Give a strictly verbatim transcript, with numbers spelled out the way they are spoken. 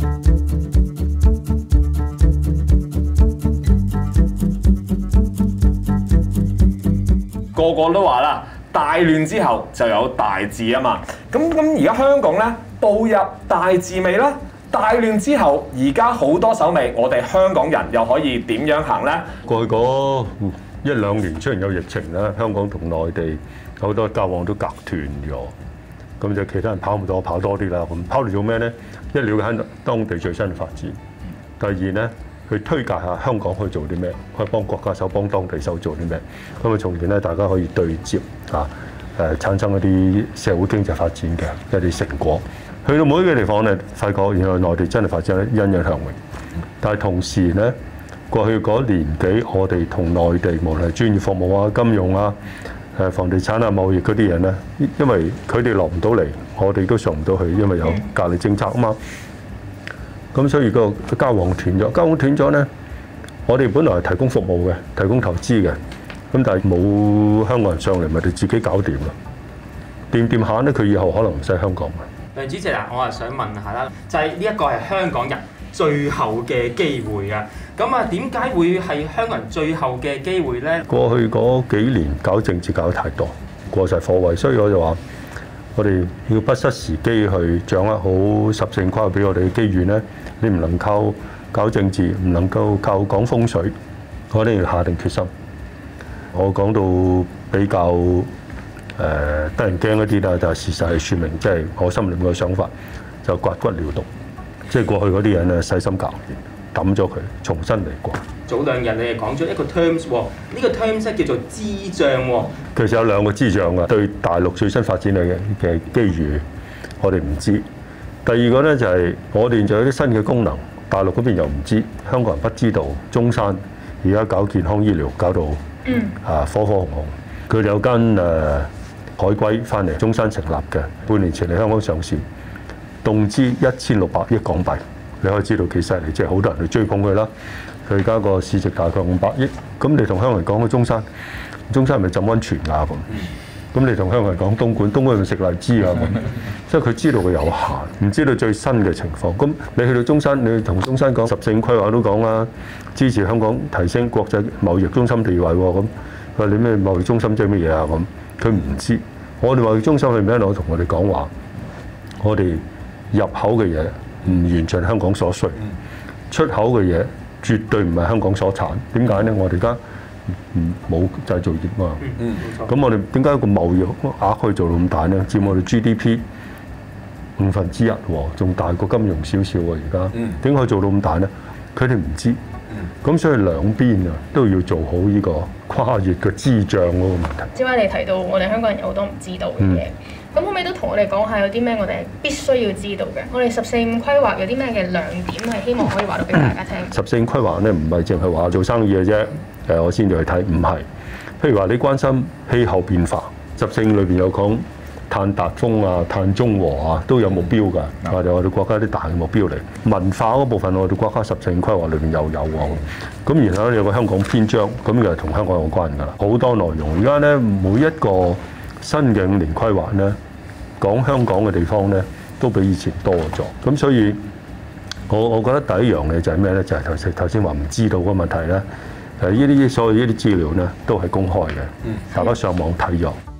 個個都話啦，大亂之後就有大治啊嘛。咁咁而家香港咧步入大治未啦？大亂之後，而家好多手尾，我哋香港人又可以點樣行咧？ 過去嗰一兩年雖然有疫情啦，香港同內地好多交往都隔斷咗，咁就其他人跑唔到，我跑多啲啦。咁跑嚟做咩咧？一了解當地最新嘅發展，第二咧，去推介下香港可以做啲咩，可以幫國家手、幫當地手做啲咩，咁啊從而咧大家可以對接啊，誒產生一啲社會經濟發展嘅一啲成果。去到每一個地方咧，發覺原來內地真係發展得欣欣向榮，但係同時咧，過去嗰年幾我哋同內地無論係專業服務啊、金融啊、誒房地產啊、貿易嗰啲人咧，因為佢哋落唔到嚟，我哋都上唔到去，因為有隔離政策啊嘛。咁所以個交往斷咗，交往斷咗咧，我哋本來係提供服務嘅，提供投資嘅，咁但係冇香港人上嚟，咪哋自己搞掂咯。掂掂下咧，佢以後可能唔使香港嘅。 梁主席啊，我係想問下啦，就係呢一個係香港人最後嘅機會啊！咁啊，點解會係香港人最後嘅機會咧？ 過去嗰幾年搞政治搞得太多，過晒火位，所以我就話我哋要不失時機去掌握好十四五規劃俾我哋嘅機遇咧。你唔能靠搞政治，唔能夠靠講風水，我哋要下定決心。我講到比較誒、呃、得人驚一啲啦，就係事實係説明，即係我心裏面嘅想法，就刮骨療毒，即係過去嗰啲人咧細心教練，抌咗佢，重新嚟過。 早兩日你哋講咗一個 terms 喎，呢個 terms 叫做支障喎。 其實有兩個支障㗎，對大陸最新發展嘅嘅機遇，我哋唔知。第二個咧就係我哋就有啲新嘅功能，大陸嗰邊又唔知，香港人不知道。中山而家搞健康醫療搞到啊火火紅紅，佢哋有間誒、呃、海歸翻嚟中山成立嘅，半年前嚟香港上市，動資一千六百億港幣，你可以知道幾犀利，即係好多人去追捧佢啦。佢而家個市值大概五百億，咁你同香港人講嘅中山，中山係咪浸溫泉啊咁？咁你同香港人講東莞，東莞係咪食荔枝啊咁？即係佢知道佢有限，唔知道最新嘅情況。咁你去到中山，你同中山講十四五規劃都講啦，支持香港提升國際貿易中心地位喎。咁佢話你咩貿易中心即係乜嘢啊？咁佢唔知。我哋貿易中心係咩咧？我同我哋講話，我哋入口嘅嘢唔完全香港所需，出口嘅嘢絕對唔係香港所產。點解咧？我哋而家冇製造業嘛。嗯，咁我哋點解個貿易額可以做到咁大咧？佔我哋 G D P 五分之一喎，仲大過金融少少喎。而家點解做到咁大咧？佢哋唔知。咁所以兩邊啊都要做好呢個跨越嘅支障嗰個問題。 之前你提到我哋香港人有好多唔知道嘅嘢，咁可唔可以都同我哋講下有啲咩我哋必須要知道嘅？我哋十四五規劃有啲咩嘅亮點係希望可以話到俾大家聽？十四五規劃咧唔係淨係話做生意嘅啫，誒我先至去睇，唔係。譬如話你關心氣候變化，十四五裏邊有講碳達峰啊、碳中和啊，都有目標㗎，或者我哋國家啲大嘅目標嚟。文化嗰部分我哋國家十四五規劃裏邊又有喎。咁然後咧有個香港篇章，咁又係同香港有關㗎啦，好多內容。而家咧每一個新嘅五年規劃咧，講香港嘅地方咧都比以前多咗。咁所以我我覺得第一樣嘢就係咩咧？就係頭先頭先話唔知道個問題咧。誒呢啲所有呢啲資料咧都係公開嘅，大家上網睇咗。